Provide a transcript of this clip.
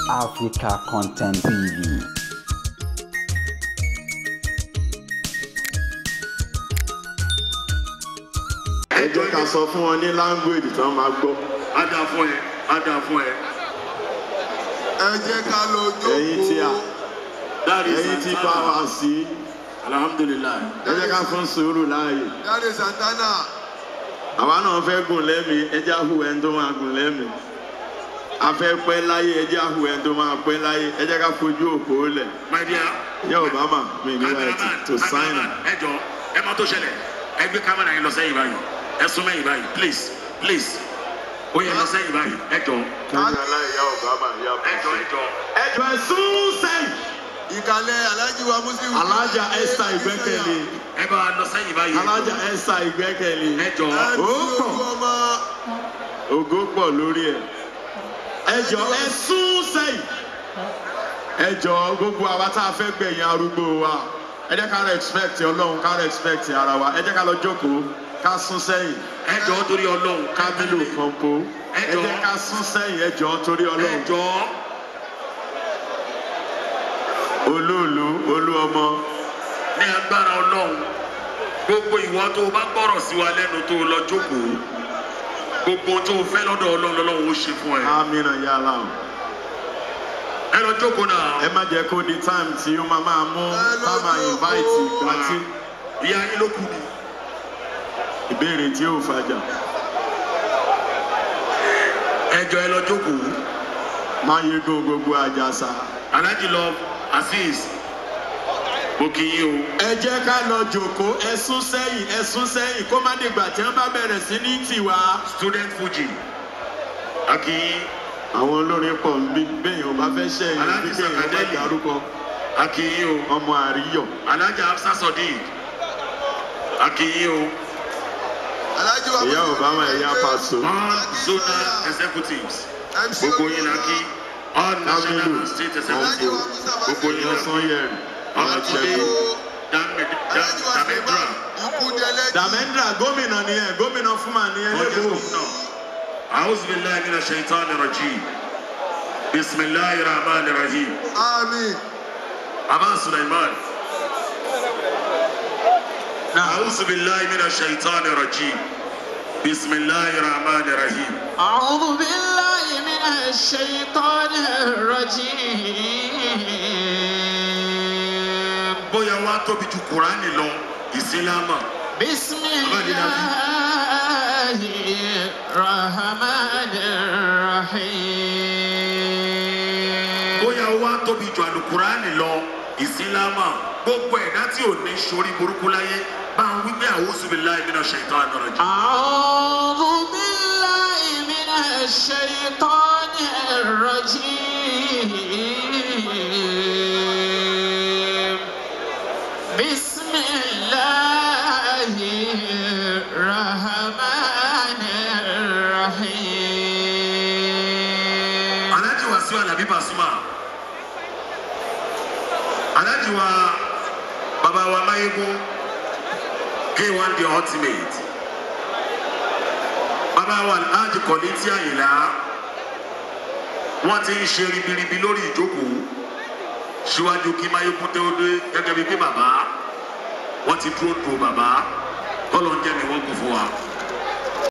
Africa Content TV. Ẹ jẹ́ ká sọ fún wọn ní language tí wọ́n máa gbọ́. Á dà fún ẹ, á dà fún ẹ. Ẹ jẹ́ ká lọ jókòó. Ẹ̀yin tí bá wa sí. Alhamdulillah. Ẹ jẹ́ ká fún sùúrù láàyè. Dáre Santana. Àwa náà fẹ́ gùn lẹ́mìí, ẹ jẹ́ àhùn ẹni tó máa gùn lẹ́mìí. A fẹ́ pẹ́ láyé, ẹ jẹ́ àhùn ẹni tó máa pẹ́ láyé. Ẹ jẹ́ ká fojú òpó lẹ̀. My dear. Yẹ Obama mi ní wáyé to sign in. Ẹ jọ, ẹ máa tó ṣẹlẹ̀. Ẹ gbé kámẹ́rà yẹn lọ sẹ́yìn báyìí. Ẹ sún mẹ́yìn báyìí, please, please. Ó yẹ lọ sẹ́yìn báyìí, ẹ jọ. Kẹ́mi aláìyá Obama yá bọ̀. Ẹ jọ, ẹ jọ. Ẹ jọ ẹ sún sẹ́yìn. Ìkàlẹ̀ Alhaji wa Muslim. Alájà Esther Igbekele. Ẹ bá wa lọ sẹ́yìn báyìí. Alájà Esther Igbekele. Ẹ jọ. Ògo pọ̀ lórí ẹ̀. Ẹ jọ ẹ sún sẹ́yìn. Ẹ jọ gbogbo àwa tá a fẹ́ gbẹ̀yìn arúgbó wa. Ẹ jẹ́ ká respect Ọlọ́run, ká respect ara wa. Ẹ jẹ́ ká lọ jókòó, ká sún sẹ́yìn. Ẹ jọ torí Ọlọ́run. Kábílù Kọ̀ǹpó. Ẹ jẹ́ ká sún sẹ́yìn, ẹ jọ torí Ọlọ́run. Ẹ jọ. Olóòlù, olú ọmọ. Ní agbára Ọlọ́run, gbogbo ìwọ tó o bá gbọ́rọ̀ sí wa lẹ́nu tó o lọ jókòó, gbogbo tó o fẹ́ lọ́dọ̀ Ọlọ́run lọ́wọ́ ó ṣe fún ẹ. Amina yàrá o. Ẹ lọ jókòó náà. Ẹ má jẹ́ kó di time tí ó máa mú ká máa invite ìgbà tí. Ìyá yín ló kù ni. Ìbéèrè tí ó fàjà. Ẹ jọ ẹ lọ jókòó. Máa yegun gbogbo àjàsà. Alhaji lọ Azeez. Mo kì í o. Ẹ jẹ́ ká lọ jókòó, ẹ sún sẹ́yìn, kó má dìgbà tí wọ́n bá bẹ̀rẹ̀ sí ní tiwa. Student Fuji. Aki. Àwọn olórin pọ̀ ń bí bẹ́yìn ò bá fẹ́ ṣẹ̀yìn bí bẹ́yìn ò bá dárúkọ. Aki o. Ọmọ àríyọ̀. Alhaji Hafsa Sodiq. Aki o. Alhaji wa Ìyá Obama ẹ̀yà Paso. All zonal executives. Gbogbo yín la kí. All national and state executives. Gbogbo yín la kí. Ọlọ́túndé Damendra gómìnà ni ẹ, gómìnà Fúnma ni ẹ lẹ́kọ̀ọ́. A'udhu billahi minash shaitani rajim. Bismillahir rahmanir rahim. Àmín. Baba Sulaiman. A'udhu billahi minash shaitani rajim. Bismillahir rahmanir rahim. A'udhu billahi minash shaitanir rajim. Bóyá wá tóbi ju Kùránì lọ, Ìsìlámà. Bismillahir rahmanir rahim. Bóyá wá tóbi ju Àlùkùránì lọ, Ìsìlámà. Gbogbo ẹ̀dá tí ò ní sórí burúkú láyé bá ń wí pé a'udhu billahi minash shaitanir rajim. A'udhu billahi minash shaitanir rajim. Bismillahir rahmanir rahim. Alhaji wa Siwa Nabi Pasuma. Alhaji wa Baba wa Mayegun. K1 the ultimate. Baba wa Alhaji Kọ̀lítì Àyìnlá. Wọ́n ti ń ṣe ribiribi lórí ìjókòó. Síwájú kí Mayegun tó dé gẹ́gẹ́ bí pé bàbá. Wọ́n ti dúró do bàbá. Kọ́lọ̀ ń jẹ́ mi wọ́n kún fún wa.